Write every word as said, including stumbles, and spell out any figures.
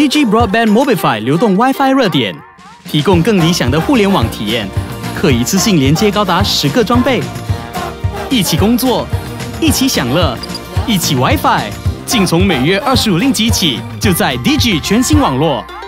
DiGi Mobifi 流动 WiFi 热点，提供更理想的互联网体验，可一次性连接高达十个装备，一起工作，一起享乐，一起 WiFi， 竟从每月二十五令吉起，就在 DiGi 全新网络。